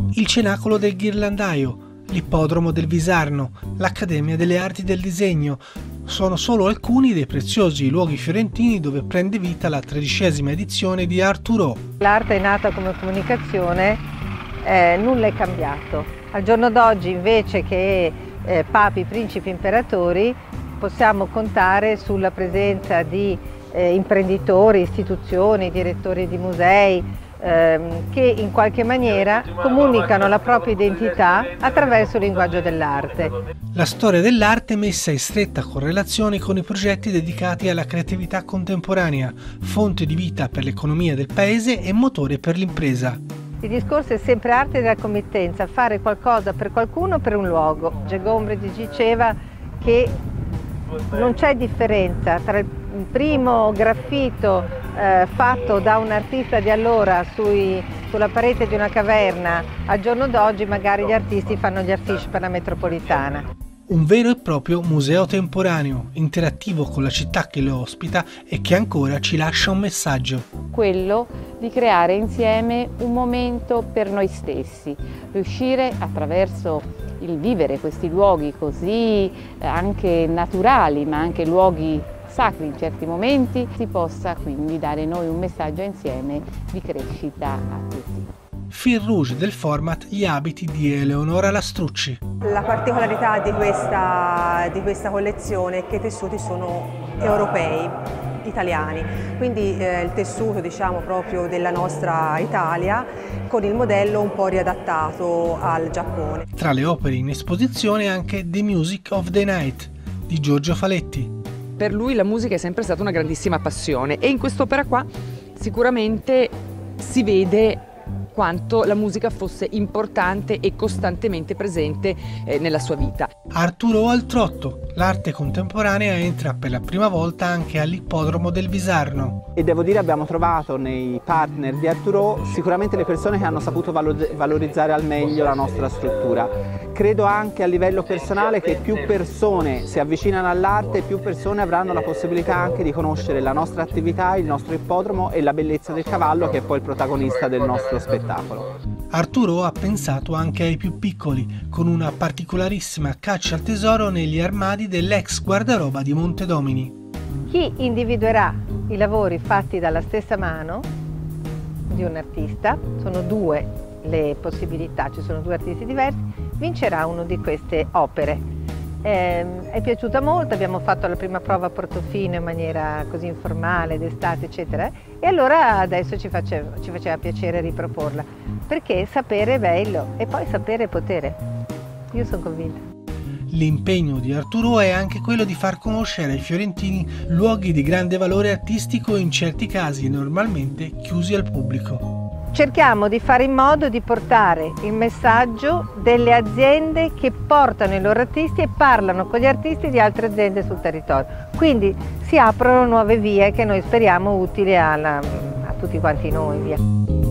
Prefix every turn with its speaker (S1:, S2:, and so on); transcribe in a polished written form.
S1: il Cenacolo del Ghirlandaio, l'Ippodromo del Visarno, l'Accademia delle Arti del Disegno sono solo alcuni dei preziosi luoghi fiorentini dove prende vita la 13ª edizione di Art to Row.
S2: L'arte è nata come comunicazione, nulla è cambiato. Al giorno d'oggi, invece che papi, principi, imperatori, possiamo contare sulla presenza di imprenditori, istituzioni, direttori di musei, che in qualche maniera comunicano la propria identità attraverso il linguaggio dell'arte.
S1: La storia dell'arte è messa in stretta correlazione con i progetti dedicati alla creatività contemporanea, fonte di vita per l'economia del paese e motore per l'impresa.
S2: Il discorso è sempre arte della committenza, fare qualcosa per qualcuno, per un luogo. Gombrich diceva che non c'è differenza tra il primo graffito fatto da un artista di allora sulla parete di una caverna al giorno d'oggi. Magari gli artisti fanno gli affiche per la metropolitana.
S1: Un vero e proprio museo temporaneo, interattivo con la città che lo ospita e che ancora ci lascia un messaggio.
S3: Quello di creare insieme un momento per noi stessi, riuscire attraverso il vivere questi luoghi così anche naturali, ma anche luoghi sacri in certi momenti, si possa quindi dare noi un messaggio insieme di crescita a tutti.
S1: Fil rouge del format gli abiti di Eleonora Lastrucci.
S4: La particolarità di questa collezione è che i tessuti sono europei, italiani, quindi il tessuto diciamo proprio della nostra Italia con il modello un po' riadattato al Giappone.
S1: Tra le opere in esposizione anche The Music of the Night di Giorgio Faletti.
S5: Per lui la musica è sempre stata una grandissima passione e in quest'opera qua sicuramente si vede quanto la musica fosse importante e costantemente presente nella sua vita.
S1: Art to Row al Trotto, l'arte contemporanea entra per la prima volta anche all'Ippodromo del Visarno.
S6: E devo dire abbiamo trovato nei partner di Art to Row sicuramente le persone che hanno saputo valorizzare al meglio la nostra struttura. Credo anche a livello personale che più persone si avvicinano all'arte, più persone avranno la possibilità anche di conoscere la nostra attività, il nostro ippodromo e la bellezza del cavallo che è poi il protagonista del nostro spettacolo.
S1: Art to Row ha pensato anche ai più piccoli, con una particolarissima caccia al tesoro negli armadi dell'ex guardaroba di Montedomini.
S2: Chi individuerà i lavori fatti dalla stessa mano di un artista, sono due le possibilità, ci sono due artisti diversi, vincerà una di queste opere. È piaciuta molto, abbiamo fatto la prima prova a Portofino in maniera così informale, d'estate eccetera, e allora adesso ci faceva piacere riproporla, perché sapere è bello e poi sapere è potere. Io sono convinta.
S1: L'impegno di Art to Row è anche quello di far conoscere ai fiorentini luoghi di grande valore artistico, in certi casi normalmente chiusi al pubblico.
S2: Cerchiamo di fare in modo di portare il messaggio delle aziende che portano i loro artisti e parlano con gli artisti di altre aziende sul territorio. Quindi si aprono nuove vie che noi speriamo utili a tutti quanti noi. Via.